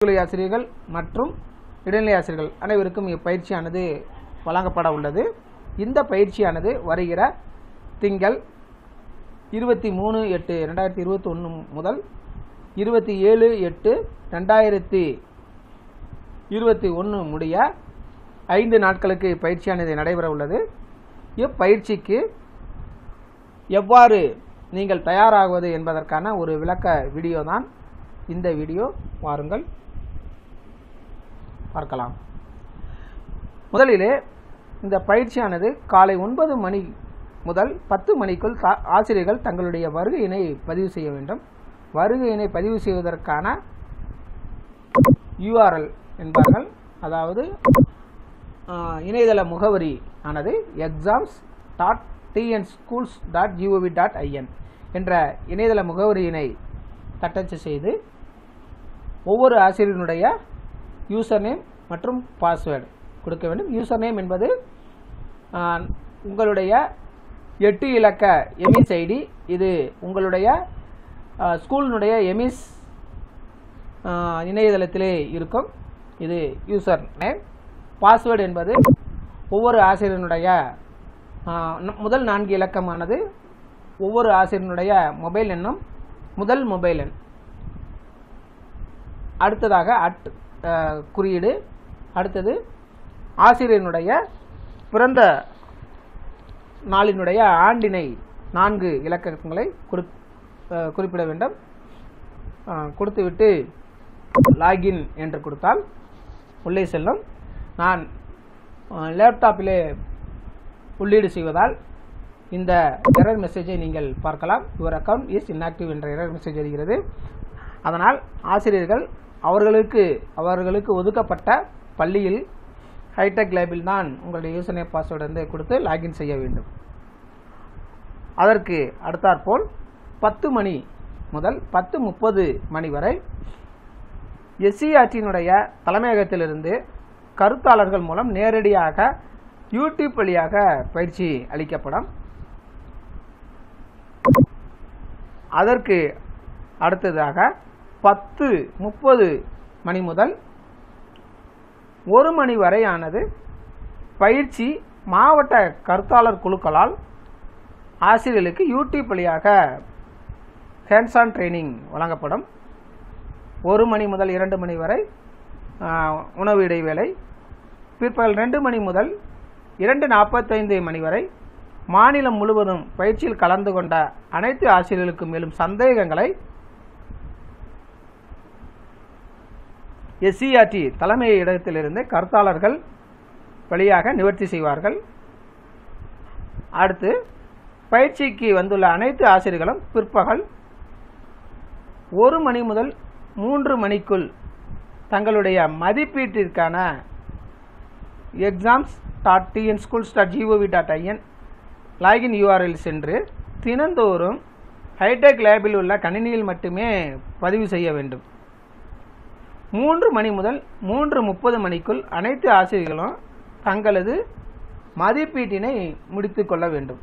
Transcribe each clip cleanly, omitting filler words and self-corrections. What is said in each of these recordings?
ஆசிரியர்கள் மற்றும் இடைநிலை ஆசிரியர்கள் அனைவருக்கும் இப்பயிற்சியானது வழங்கப்பட உள்ளது. இந்த பயிற்சியானது வருகிற திங்கள் 23/8/2021 முதல் 27/8/2021 முடிய 5 நாட்களுக்கு பயிற்சியானது நடைபெற உள்ளது. இப்பயிற்சிக்கு எவ்வாறு நீங்கள் தயாராகுவது என்பதற்கான ஒரு விளக்க வீடியோ தான் இந்த வீடியோ. வாருங்கள் பார்க்கலாம். முதலிலே இந்த பயிற்சியானது காலை 9 மணி முதல் 10 மணிக்குள் ஆசிரியர்கள் தங்களுடைய வருகையினை பதிவு செய்ய வேண்டும். வருகையினை பதிவு செய்வதற்கான URL என்பார்கள், அதாவது இணையதள முகவரி ஆனது exams.tnschools.gov.in என்ற இணையதள முகவரியினை தட்டச்சு செய்து ஒவ்வொரு ஆசிரியனுடைய யூசர் நேம் மற்றும் பாஸ்வேர்டு கொடுக்க வேண்டும். யூசர் நேம் என்பது உங்களுடைய 8 இலக்க எமிஸ் ஐடி. இது உங்களுடைய ஸ்கூலினுடைய எமிஸ் இணையதளத்திலே இருக்கும். இது யூசர் நேம். பாஸ்வேர்டு என்பது ஒவ்வொரு ஆசிரியனுடைய முதல் 4 இலக்கமானது ஒவ்வொரு ஆசிரியனுடைய மொபைல் எண்ணும் முதல் மொபைல் எண். அடுத்ததாக குறியீடு. அடுத்தது ஆசிரியனுடைய பிறந்த நாளினுடைய ஆண்டினை 4 இலக்கங்களை குறிப்பிட வேண்டும். கொடுத்துவிட்டு லாகின் என்று கொடுத்தால் உள்ளே செல்லும். நான் லேப்டாப்பிலே உள்ளீடு செய்வதால் இந்த எரர் மெசேஜை நீங்கள் பார்க்கலாம். யுவர் அக்கவுண்ட் இஸ் இன்ஆக்டிவ் என்ற எரர் மெசேஜ் வருகிறது. அதனால் ஆசிரியர்கள் அவர்களுக்கு ஒதுக்கப்பட்ட பள்ளியில் ஹைடெக் லேபில் தான் உங்களுடைய யூசர் நேம் பாஸ்வேர்டு வந்து கொடுத்து லாகின் செய்ய வேண்டும். அதற்கு அடுத்தாற்போல் 10 மணி முதல் 10:30 மணி வரை SCERT-னுடைய தலைமையகத்திலிருந்து கருத்தாளர்கள் மூலம் நேரடியாக யூடியூப் வழியாக பயிற்சி அளிக்கப்படும். அதற்கு அடுத்ததாக 10:30 மணி முதல் 1 மணி வரையானது பயிற்சி மாவட்ட கருத்தாளர் குழுக்களால் ஆசிரியர்களுக்கு யூடியூப் வழியாக ஹேண்ட்ஸ் ஆன் ட்ரைனிங் வழங்கப்படும். 1 மணி முதல் 2 மணி வரை உணவு இடைவேளை. பிற்பகல் 2 மணி முதல் 2:45 மணி வரை மாநிலம் முழுவதும் பயிற்சியில் கலந்து கொண்ட அனைத்து ஆசிரியர்களுக்கும் மேலும் சந்தேகங்களை SCERT தலைமை இடத்திலிருந்து கருத்தாளர்கள் வழியாக நிவர்த்தி செய்வார்கள். அடுத்து பயிற்சிக்கு வந்துள்ள அனைத்து ஆசிரியர்களும் பிற்பகல் 1 மணி முதல் 3 மணிக்குள் தங்களுடைய மதிப்பீட்டிற்கான exams.tnschools.gov.in லாகின் URL சென்று தினந்தோறும் ஹைடெக் லேபில் உள்ள கணினியில் மட்டுமே பதிவு செய்ய வேண்டும். 3 மணி முதல் 3:30 மணிக்குள் அனைத்து ஆசிரியர்களும் தங்களது மதிப்பீட்டினை முடித்துக் கொள்ள வேண்டும்.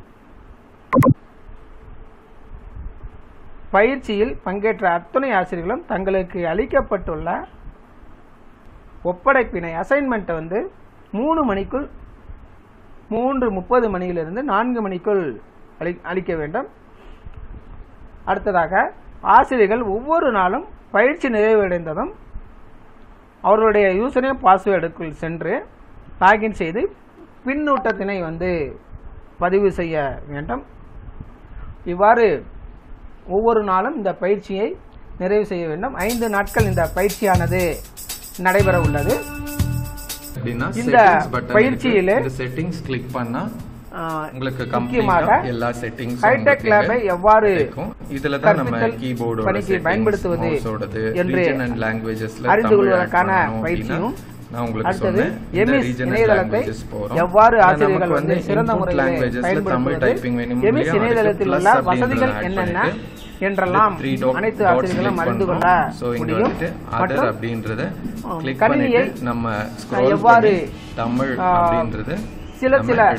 பயிற்சியில் பங்கேற்ற அத்தனை ஆசிரியர்களும் தங்களுக்கு அளிக்கப்பட்டுள்ள ஒப்படைப்பினை அசைன்மெண்ட் வந்து 3 மணிக்குள் 3:30 மணியிலிருந்து 4 மணிக்குள் அளிக்க வேண்டும். அடுத்ததாக ஆசிரியர்கள் ஒவ்வொரு நாளும் பயிற்சி நிறைவடைந்ததும் அவர்களுடைய யூசர் நேம் பாஸ்வேர்டுக்குள் சென்று லாகின் செய்து பின்னூட்டத்தினை வந்து பதிவு செய்ய வேண்டும். இவ்வாறு ஒவ்வொரு நாளும் இந்த பயிற்சியை நிறைவு செய்ய வேண்டும். 5 நாட்கள் இந்த பயிற்சியானது நடைபெற உள்ளது. இந்த பயிற்சியிலே செட்டிங்ஸ் கிளிக் பண்ணா உங்களுக்கு முக்கியமாக எல்லா செட்டிங்ஸ் ஹைடெக் லேபை எவ்வாறு இதுல தான் நம்ம கீபோர்டோட பணிக்கு பயன்படுத்துவது என்று அறிந்து கொள்வதற்கான பயிற்சியும், அடுத்தது எமிஸ் இணையதளத்தை எவ்வாறு ஆசிரியர்கள் வந்து சிறந்த முறையில் பயன்படுத்துவது, எமிஸ் இணையதளத்தில் உள்ள வசதிகள் என்னென்ன என்றெல்லாம் அனைத்து ஆசிரியர்களும் அறிந்து கொள்ள முடியும். மற்றும் கணினியை எவ்வாறு சில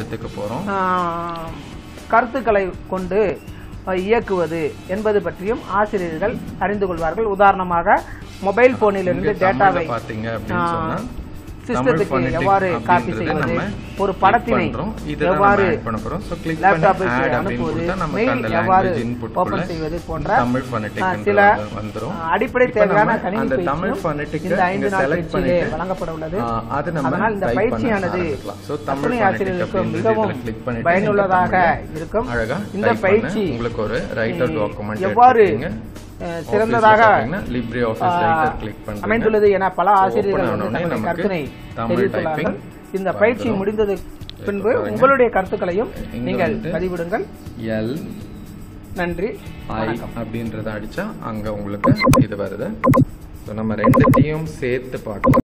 கருத்துக்களை கொண்டு இயக்குவது என்பது பற்றியும் ஆசிரியர்கள் அறிந்து கொள்வார்கள். உதாரணமாக மொபைல் போனிலிருந்து டேட்டாவை பாத்தீங்க அப்படின்னு சொன்னா சிஸ்டத்துக்கு எவ்வாறு காப்பி செய்வது, ஒரு படத்தினை எவ்வாறு லேப்டாப்புக்கு அனுப்புவது, மெயில் எவ்வாறு ஓபன் செய்வது போன்ற சில அடிப்படை தேவையான கணினி பயிற்சியும் இந்த 5 நாள் பயிற்சியிலே வழங்கப்பட உள்ளது. அதனால் இந்த பயிற்சியானது துணை ஆசிரியர்களுக்கு மிகவும் பயனுள்ளதாக இருக்கும். இந்த பயிற்சி எவ்வாறு சிறந்ததாக அமைந்துள்ளது என பல ஆசிரியர்கள் கருத்தினை தெரிவித்துள்ளார்கள். இந்த பயிற்சி முடிந்தது பின்பு உங்களுடைய கருத்துக்களையும் நீங்கள் பதிவிடுங்கள். நன்றி. அப்படின்றத அடிச்சா அங்க உங்களுக்கு இது வருது. நம்ம ரெண்டுத்தையும் சேர்த்து பார்க்கலாம்.